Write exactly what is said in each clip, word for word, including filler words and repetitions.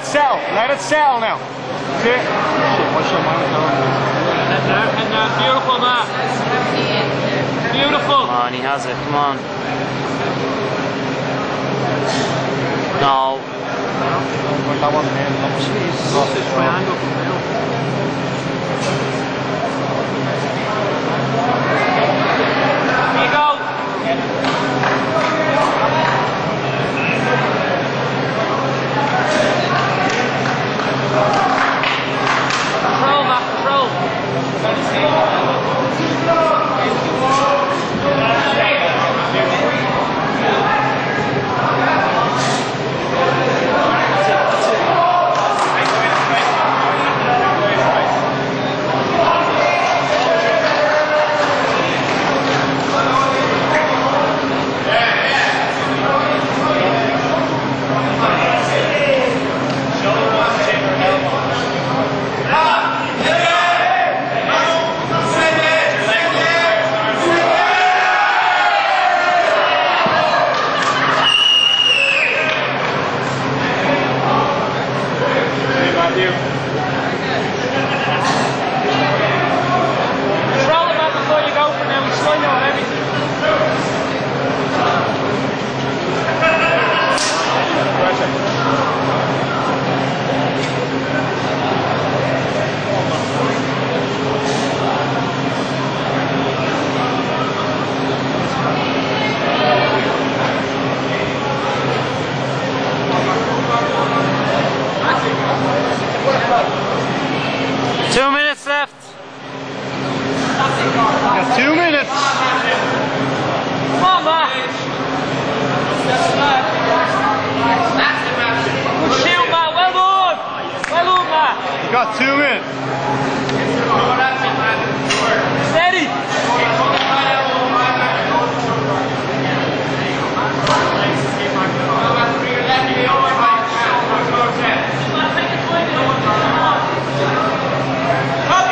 it settle. Let it settle now. That's it. Shit, what's your mind telling me? And down, and down. Beautiful, Matt. Beautiful. Come on, he has it. Come on. No. That wasn't in. Jeez. Lost his triangle from now. Here you go. Control, Matt, control. Two minutes left. Got two minutes. Come on, Matt. Good shoot, Matt. Well done. Well done, Matt. You got two minutes. Steady.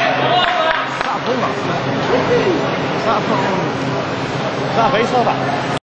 Is that a baseball bat?